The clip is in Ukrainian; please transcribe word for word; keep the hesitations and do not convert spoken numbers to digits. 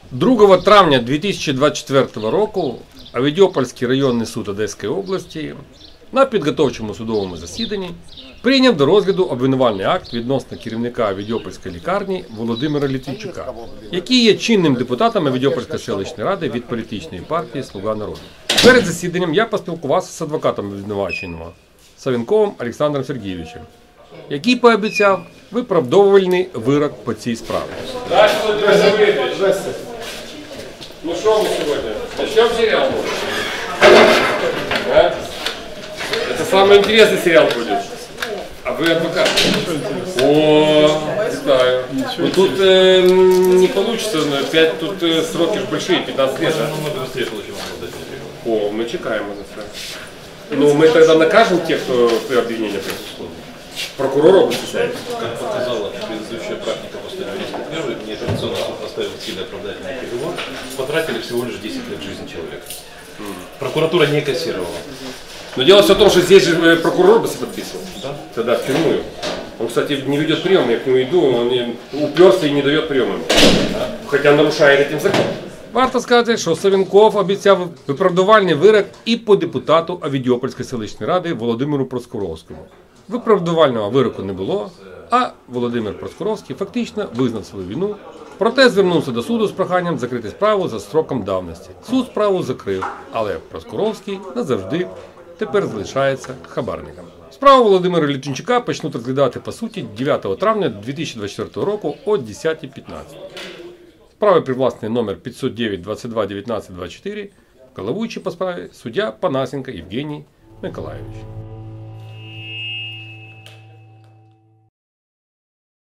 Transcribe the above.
другого травня дві тисячі двадцять четвертого року Авідіопольський районний суд Одеської області на підготовчому судовому засіданні прийняв до розгляду обвинувальний акт відносно керівника Авідіопольської лікарні Володимира Літвінчука, який є чинним депутатом Авідіопольської селищної ради від політичної партії «Слуга народу». Перед засіданням я поспілкувався з адвокатом обвинуваченого Савенковим Олександром Сергійовичем, який пообіцяв виправдовувальний вирок по цій справі. Здравствуйте. Ну что мы сегодня? Начнем сериал? А? Это самый интересный сериал будет. А вы адвокат? О, витаю. Ну тут э, не получится, но пять тут э, сроки большие, пятнадцать лет. Да? О, мы чекаем это. Ну мы тогда накажем тех, кто при обвинении произошло. Прокурора выпускает. Как показала предыдущая практика после юридической меры, неапелляционный суд поставил сильно оправдательный приговор, потратили всего лишь десять лет жизни человека. Прокуратура не кассировала. Но дело все в том, что здесь же прокурор бы подписывал. Да? Тогда в тюрьму. Он, кстати, не ведет прием, я к нему иду, он уперся и не дает приема. Хотя нарушает этим закон. Варто сказати, що Савенков обіцяв виправдувальний вирок і по депутату Авідіопольської селищної ради Володимиру Проскуровському. Виправдувального вироку не було, а Володимир Проскуровський фактично визнав свою вину, проте звернувся до суду з проханням закрити справу за строком давності. Суд справу закрив, але Проскуровський назавжди тепер залишається хабарником. Справу Володимира Літвінчука почнуть розглядати по суті дев'ятого травня дві тисячі двадцять четвертого року о десятій п'ятнадцять. Справи привласний номер п'ятсот дев'ять двадцять два дев'ятнадцять двадцять чотири, головуючий по справі суддя Панасенко Євгеній Миколайович.